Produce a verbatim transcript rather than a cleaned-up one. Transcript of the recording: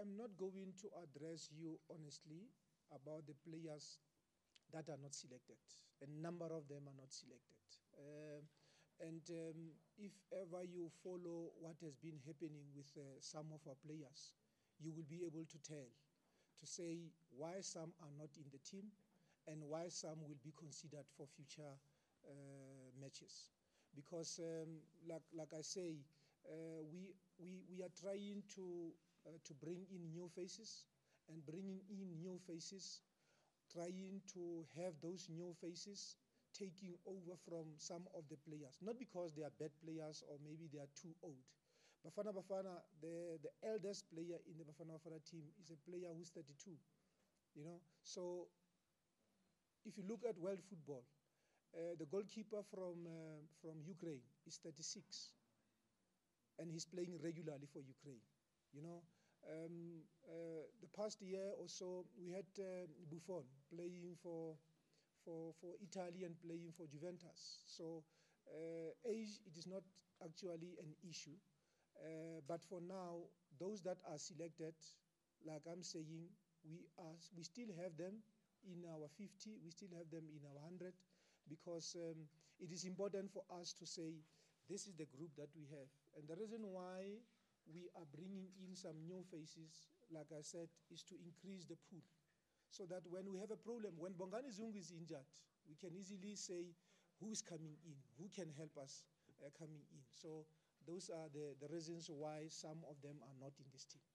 am not going to address you honestly about the players that are not selected. A number of them are not selected. Uh, and um, if ever you follow what has been happening with uh, some of our players, you will be able to tell, to say why some are not in the team and why some will be considered for future uh, matches. Because, um, like, like I say, uh, we, we, we are trying to, uh, to bring in new faces, and bringing in new faces, trying to have those new faces taking over from some of the players. Not because they are bad players or maybe they are too old. Bafana Bafana, the, the eldest player in the Bafana Bafana team is a player who's thirty-two. You know, so if you look at world football, uh, the goalkeeper from, uh, from Ukraine is thirty-six. And he's playing regularly for Ukraine, you know. Um, uh, the past year or so, we had uh, Buffon playing for, for, for Italy and playing for Juventus. So uh, age, it is not actually an issue. Uh, but for now, those that are selected, like I'm saying, we, are, we still have them in our fifty, we still have them in our one hundred, because um, it is important for us to say, this is the group that we have. And the reason why we are bringing in some new faces, like I said, is to increase the pool. So that when we have a problem, when Bongani Zungu is injured, we can easily say who is coming in, who can help us uh, coming in. So those are the, the reasons why some of them are not in this team.